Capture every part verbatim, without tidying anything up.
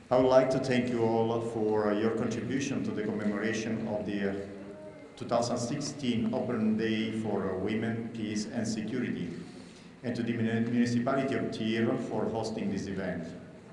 I would like to thank you all for your contribution to the commemoration of the two thousand sixteen Open Day for Women, Peace and Security, and to the municipality of Tyre for hosting this event.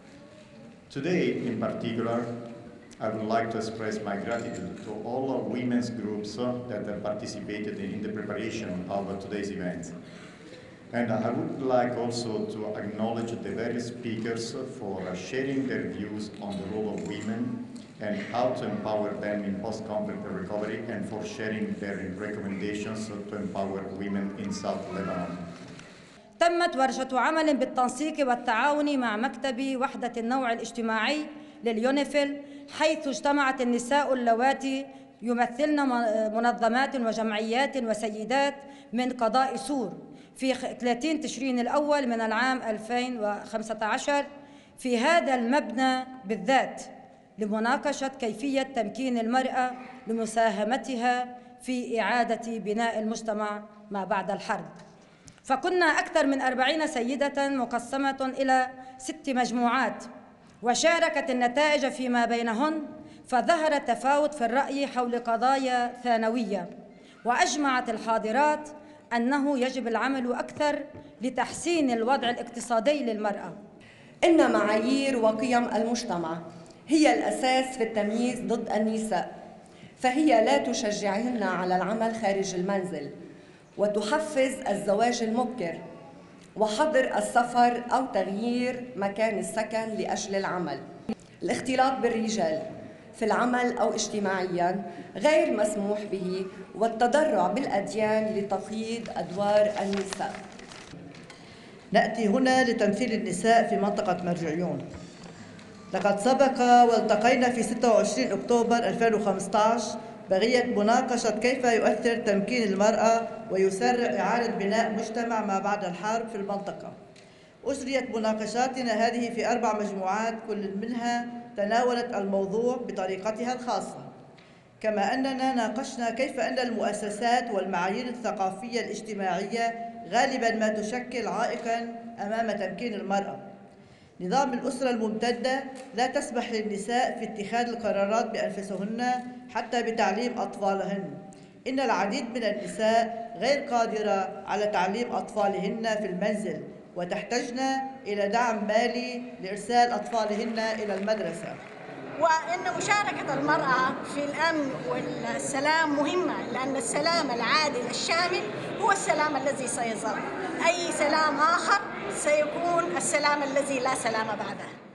Today, in particular, I would like to express my gratitude to all women's groups that have participated in the preparation of today's event. And I would like also to acknowledge the various speakers for sharing their views on the role of women and how to empower them in post-conflict recovery, and for sharing their recommendations to empower women in South Lebanon. تمت ورشة عمل بالتنسيق والتعاون مع مكتب وحدة النوع الاجتماعي لليونيفيل، حيث اجتمعت النساء اللواتي يمثلن منظمات وجمعيات وسيدات من قضاء سور في ثلاثين تشرين الأول من العام ألفين وخمسة عشر في هذا المبنى بالذات، لمناقشة كيفية تمكين المرأة لمساهمتها في إعادة بناء المجتمع ما بعد الحرب. فكنا أكثر من أربعين سيدة مقسمة إلى ست مجموعات، وشاركت النتائج فيما بينهن، فظهر التفاوت في الرأي حول قضايا ثانوية، وأجمعت الحاضرات أنه يجب العمل أكثر لتحسين الوضع الاقتصادي للمرأة. إن معايير وقيم المجتمع هي الأساس في التمييز ضد النساء، فهي لا تشجعهن على العمل خارج المنزل، وتحفز الزواج المبكر وحظر السفر أو تغيير مكان السكن لأجل العمل. الاختلاط بالرجال في العمل أو اجتماعياً غير مسموح به، والتضرع بالأديان لتقييد أدوار النساء. نأتي هنا لتمثيل النساء في منطقة مرجعيون. لقد سبق والتقينا في ستة وعشرين أكتوبر ألفين وخمسة عشر بغية مناقشة كيف يؤثر تمكين المرأة ويسرع إعادة بناء مجتمع ما بعد الحرب في المنطقة. أجريت مناقشاتنا هذه في أربع مجموعات، كل منها تناولت الموضوع بطريقتها الخاصة، كما أننا ناقشنا كيف أن المؤسسات والمعايير الثقافية الاجتماعية غالباً ما تشكل عائقاً أمام تمكين المرأة. نظام الأسرة الممتدة لا تسمح للنساء في اتخاذ القرارات بأنفسهن، حتى بتعليم أطفالهن. إن العديد من النساء غير قادرة على تعليم أطفالهن في المنزل، وتحتاجن إلى دعم مالي لإرسال أطفالهن إلى المدرسة. وإن مشاركة المرأة في الأمن والسلام مهمة، لأن السلام العادل الشامل هو السلام الذي سيظل. أي سلام آخر سيكون السلام الذي لا سلام بعده.